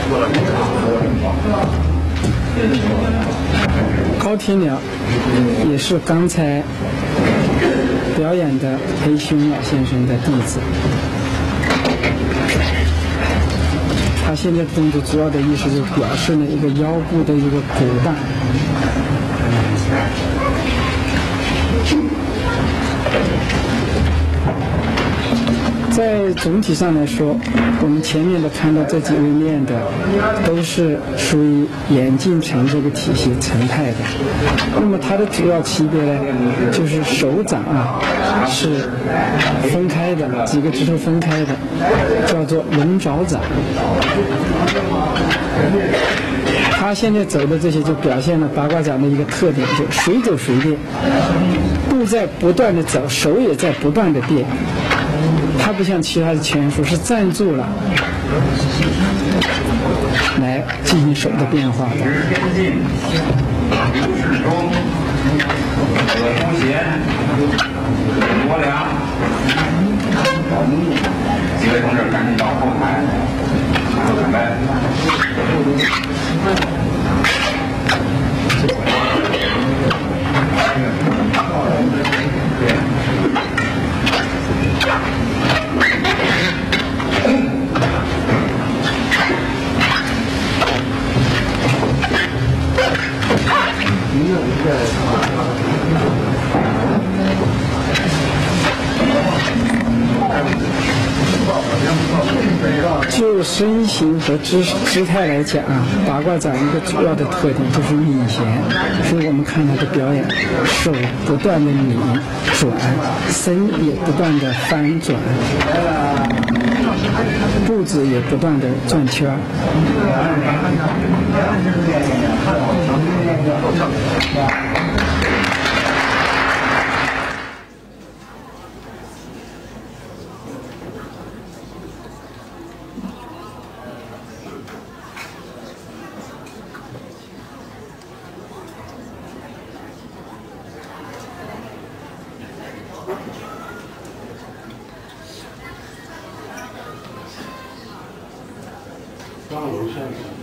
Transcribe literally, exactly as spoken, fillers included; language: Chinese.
高天鸟也是刚才表演的裴勋老先生的弟子。他现在动作主要的意思就是表示了一个腰部的一个鼓荡。在总体上来说，我们前面的看到这几位练的都是属于眼镜城这个体系成派的。那么它的主要区别呢，就是手掌啊是分开的，几个指头分开的，叫做龙爪掌。他现在走的这些就表现了八卦掌的一个特点，就随走随变，步在不断的走，手也在不断的变。它不像其他的拳术是站住了来进行手的变化的。 几位同志赶紧到后台准备。 就身形和姿姿态来讲啊，八卦掌一个主要的特点就是敏捷，所以我们看他的表演，手不断的拧转，身也不断的翻转，步子也不断的转圈。 上楼下。